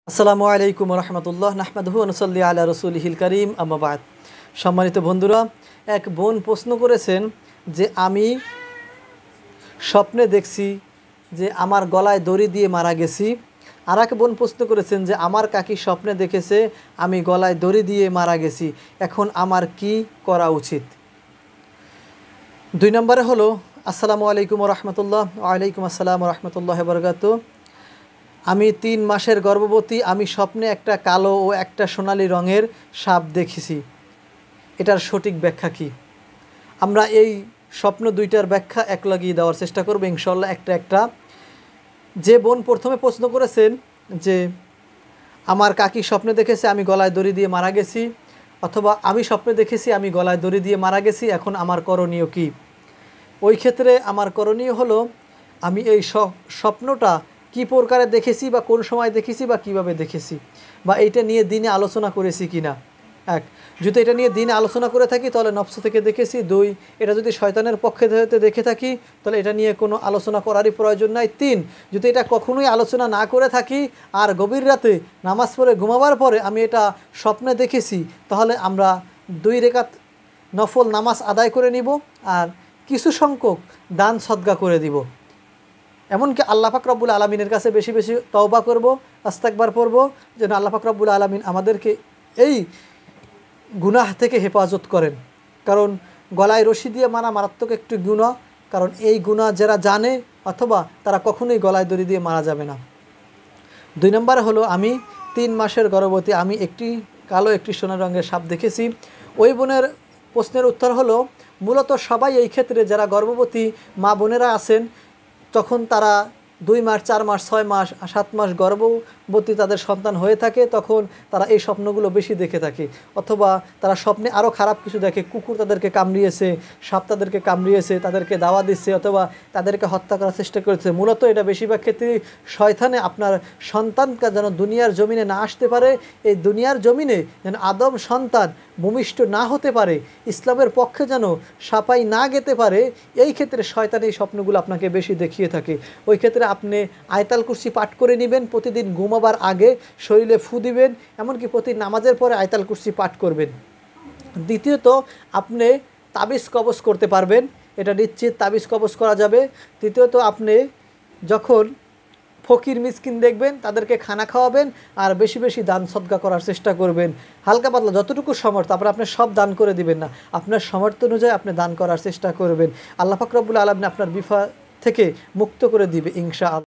আসসালামু আলাইকুম রহমতুল্লাহ নাহমাদুহু ওয়া নুসাল্লি আলা রাসূলিহিল কারীম আম্মা বাদ। সম্মানিত বন্ধুরা, এক বোন প্রশ্ন করেছেন যে আমি স্বপ্নে দেখছি যে আমার গলায় দড়ি দিয়ে মারা গেছি। আর এক বোন প্রশ্ন করেছেন যে আমার কাকি স্বপ্নে দেখেছে আমি গলায় দড়ি দিয়ে মারা গেছি, এখন আমার কি করা উচিত? 2 নম্বরে হলো আসসালামু আলাইকুম রহমতুল্লাহ। ওয়ালাইকুম আসসালাম রহমতুল্লাহ বারাকাতুহু। আমি 3 মাসের গর্ভবতী। আমি স্বপ্নে একটা কালো ও একটা সোনালী রঙের সাপ দেখেছি, এটার সঠিক ব্যাখ্যা কি? আমরা এই স্বপ্ন দুইটার ব্যাখ্যা এক লাগিয়ে দেওয়ার চেষ্টা করব ইনশাআল্লাহ একটা। যে বোন প্রথমে প্রশ্ন করেছেন যে আমার কাকি স্বপ্নে দেখেছে আমি গলায় দড়ি দিয়ে মারা গেছি, অথবা আমি স্বপ্নে দেখেছি আমি গলায় দড়ি দিয়ে মারা গেছি, এখন আমার করণীয় কি? ওই ক্ষেত্রে আমার করণীয় হলো আমি এই স্বপ্নটা কী প্রকারে দেখেছি বা কোন সময় দেখেছি বা কিভাবে দেখেছি, বা এইটা নিয়ে দিনে আলোচনা করেছি কি না। এক, যদি এটা নিয়ে দিনে আলোচনা করে থাকি তাহলে নফস থেকে দেখেছি। 2, এটা যদি শয়তানের পক্ষে হতে দেখে থাকি তাহলে এটা নিয়ে কোনো আলোচনা করারই প্রয়োজন নাই। 3, যদি এটা কখনোই আলোচনা না করে থাকি আর গভীর রাতে নামাজ পড়ে ঘুমাবার পরে আমি এটা স্বপ্নে দেখেছি, তাহলে আমরা 2 রাকাত নফল নামাজ আদায় করে নিব আর কিছু সংখ্যক দান সদকা করে দিব। এমনকি আল্লাহ পাক রব্বুল আলামিনের কাছে বেশি বেশি তওবা করব, ইস্তেগফার পড়ব, যেন আল্লাহ পাক রব্বুল আলামিন আমাদেরকে এই গুনাহ থেকে হেফাজত করেন। কারণ গলায় রশি দিয়ে মারা মারাত্মক একটি গুনাহ, কারণ এই গুনাহ যারা জানে অথবা তারা কখনোই গলায় দড়ি দিয়ে মারা যাবে না। 2 নম্বরে হলো আমি 3 মাসের গর্ভবতী। আমি একটি কালো একটি সোনা রঙের সাপ দেখেছি। ওই বোনের প্রশ্নের উত্তর হলো মূলত সবাই এই ক্ষেত্রে যারা গর্ভবতী মা বোনেরা আছেন, তখন তারা 2 মাস 4 মাস 6 মাস 7 মাস গর্ভবতী তাদের সন্তান হয়ে থাকে, তখন তারা এই স্বপ্নগুলো বেশি দেখে থাকে, অথবা তারা স্বপ্নে আরও খারাপ কিছু দেখে। কুকুর তাদেরকে কামড়িয়েছে, সাপ তাদেরকে কামড়িয়েছে, তাদেরকে দাওয়া দিচ্ছে অথবা তাদেরকে হত্যা করার চেষ্টা করেছে। মূলত এটা বেশিরভাগ ক্ষেত্রেই শয়তানে আপনার সন্তানকে যেন দুনিয়ার জমিনে না আসতে পারে, এই দুনিয়ার জমিনে যেন আদম সন্তান ভূমিষ্ঠ না হতে পারে, ইসলামের পক্ষে যেন সাপাই না গেতে পারে, এই ক্ষেত্রে শয়তান এই স্বপ্নগুলো আপনাকে বেশি দেখিয়ে থাকে। ওই ক্ষেত্রে আপনি আয়াতুল কুরসি পাঠ করে নেবেন, প্রতিদিন ঘুমাবার আগে শরীরে ফু দিবেন, এমনকি প্রতি নামাজের পরে আয়াতুল কুরসি পাঠ করবেন। দ্বিতীয়ত, আপনি তাবিজ কবজ করতে পারবেন, এটা নিশ্চিত তাবিজ কবজ করা যাবে। তৃতীয়ত, আপনি যখন ফকির মিসকিন দেখবেন তাদেরকে খানা খাওয়াবেন আর বেশি বেশি দান সদকা করার চেষ্টা করবেন। হালকা পাতলা যতটুকু সামর্থ্য, আপনি সব দান করে দিবেন না, আপনার সামর্থ্য অনুযায়ী আপনি দান করার চেষ্টা করবেন। আল্লাহ পাক রব্বুল আলামিন আপনার বিপদ থেকে মুক্ত করে দিবে ইনশাআল্লাহ।